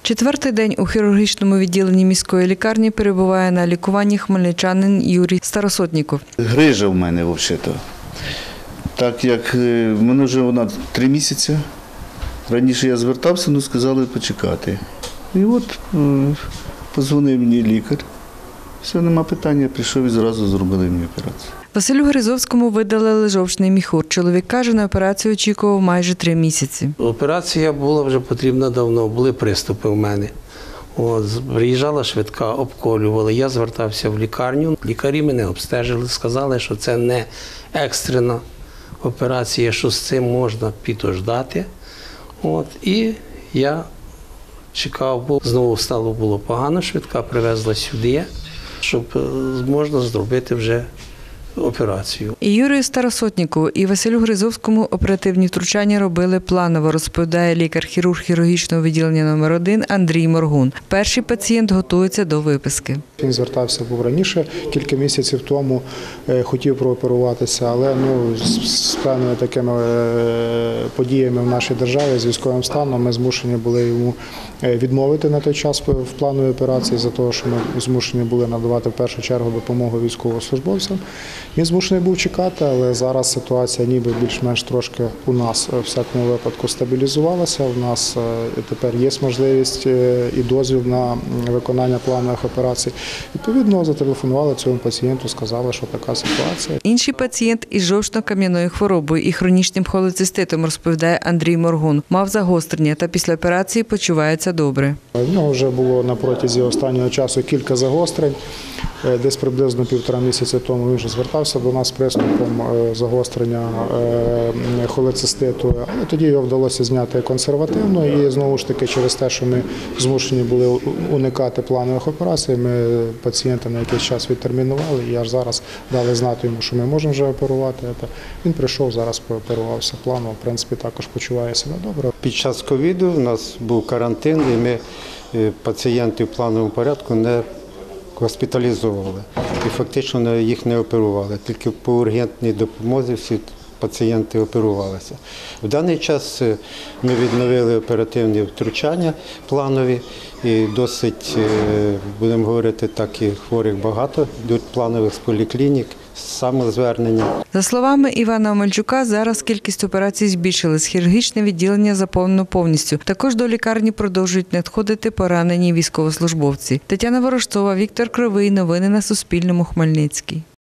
Четвертий день у хірургічному відділенні міської лікарні перебуває на лікуванні хмельничанин Юрій Старосотніков. Грижа в мене взагалі-то. Так як в мене вже вона 3 місяці. Раніше я звертався, але сказали почекати. І от подзвонив мені лікар. Все, нема питання, прийшов і зразу зробили мені операцію. Василю Гризовському видалили жовчний міхур. Чоловік каже, на операцію очікував майже 3 місяці. Операція була вже потрібна давно, були приступи в мене. Приїжджала швидка, обколювала. Я звертався в лікарню. Лікарі мене обстежили, сказали, що це не екстрена операція, що з цим можна підождати. І я чекав, бо знову стало було погано, швидка привезла сюди, щоб можна зробити вже операцію. І Юрію Старосотнікову, і Василю Гризовському оперативні втручання робили планово, розповідає лікар-хірург хірургічного відділення номер 1 Андрій Моргун. Перший пацієнт готується до виписки. Він звертався був раніше, кілька місяців тому, хотів прооперуватися, але з певними такими подіями в нашій державі, з військовим станом, ми змушені були йому відмовити на той час в плановій операції, за того, що ми змушені були надавати в першу чергу допомогу військовослужбовцям. Він змушений був чекати, але зараз ситуація ніби більш-менш трошки у нас в всякому випадку стабілізувалася. У нас тепер є можливість і дозвіл на виконання планових операцій. Відповідно, зателефонували цьому пацієнту, сказали, що така ситуація. Інший пацієнт із жовчно-кам'яною хворобою і хронічним холециститом, розповідає Андрій Моргун. Мав загострення та після операції почувається добре. В нього вже було на протязі останнього часу кілька загострень. Десь приблизно 1,5 місяця тому він вже звертався до нас з приступом загострення холециститу, але тоді його вдалося зняти консервативно і знову ж таки через те, що ми змушені були уникати планових операцій, ми пацієнта на якийсь час відтермінували і аж зараз дали знати йому, що ми можемо вже оперувати. Він прийшов, зараз пооперувався планово, в принципі також почуває себе добре. Під час ковіду у нас був карантин і ми пацієнтів в плановому порядку не госпіталізовували і фактично їх не оперували. Тільки по ургентній допомозі всі пацієнти оперувалися. В даний час ми відновили оперативні втручання планові і досить, будемо говорити так, і хворих багато, йдуть планових з поліклінік, самозвернення. За словами Івана Омельчука, зараз кількість операцій збільшилась, хірургічне відділення заповнено повністю. Також до лікарні продовжують надходити поранені військовослужбовці. Тетяна Ворожцова, Віктор Кривий. Новини на Суспільному. Хмельницький.